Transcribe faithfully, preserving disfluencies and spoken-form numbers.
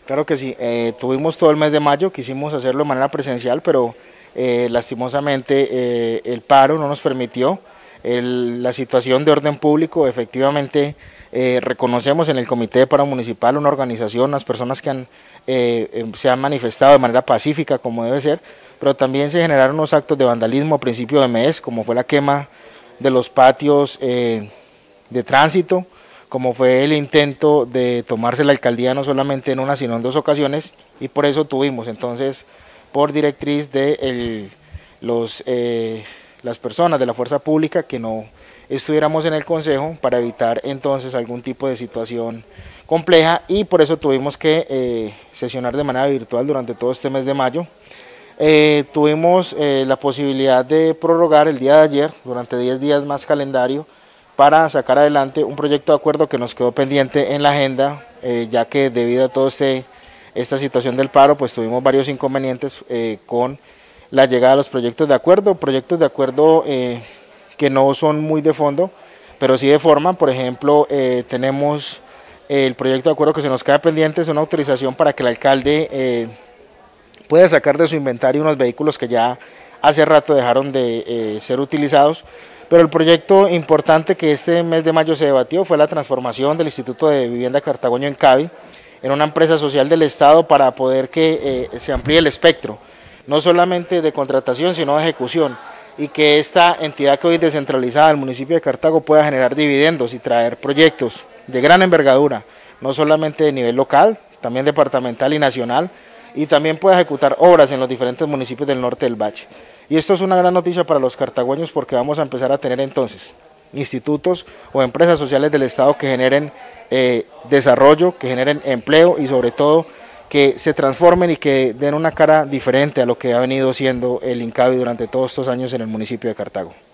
Claro que sí, eh, tuvimos todo el mes de mayo, quisimos hacerlo de manera presencial, pero eh, lastimosamente eh, el paro no nos permitió. El, la situación de orden público, efectivamente eh, reconocemos en el Comité de Paro Municipal una organización, unas personas que han, eh, se han manifestado de manera pacífica como debe ser, pero también se generaron unos actos de vandalismo a principio de mes, como fue la quema de los patios eh, de tránsito, como fue el intento de tomarse la alcaldía no solamente en una sino en dos ocasiones, y por eso tuvimos entonces por directriz de el, los, eh, las personas de la fuerza pública que no estuviéramos en el consejo para evitar entonces algún tipo de situación compleja, y por eso tuvimos que eh, sesionar de manera virtual durante todo este mes de mayo. Eh, tuvimos eh, la posibilidad de prorrogar el día de ayer durante diez días más calendario para sacar adelante un proyecto de acuerdo que nos quedó pendiente en la agenda, eh, ya que debido a toda este, esta situación del paro, pues tuvimos varios inconvenientes eh, con la llegada de los proyectos de acuerdo, proyectos de acuerdo eh, que no son muy de fondo, pero sí de forma. Por ejemplo, eh, tenemos el proyecto de acuerdo que se nos queda pendiente, es una autorización para que el alcalde eh, pueda sacar de su inventario unos vehículos que ya hace rato dejaron de eh, ser utilizados. Pero el proyecto importante que este mes de mayo se debatió fue la transformación del Instituto de Vivienda Cartagoño en CAVI en una empresa social del Estado para poder que eh, se amplíe el espectro, no solamente de contratación sino de ejecución, y que esta entidad que hoy es descentralizada del municipio de Cartago pueda generar dividendos y traer proyectos de gran envergadura, no solamente de nivel local, también departamental y nacional, y también pueda ejecutar obras en los diferentes municipios del norte del Valle. Y esto es una gran noticia para los cartagüeños, porque vamos a empezar a tener entonces institutos o empresas sociales del Estado que generen eh, desarrollo, que generen empleo y sobre todo que se transformen y que den una cara diferente a lo que ha venido siendo el INCAVI durante todos estos años en el municipio de Cartago.